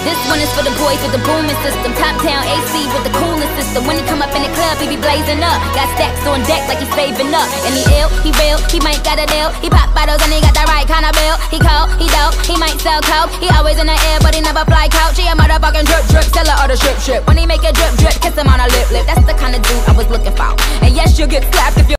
This one is for the boys with the booming system. Top down AC with the coolest system. When he come up in the club, he be blazing up. Got stacks on deck like he's saving up. And he ill, he real, he might got a deal. He pop bottles and he got the right kind of bill. He cold, he dope, he might sell coke. He always in the air, but he never fly couch. He a motherfucking drip drip, seller or the strip strip. When he make a drip drip, kiss him on a lip lip. That's the kind of dude I was looking for. And yes, you'll get slapped if you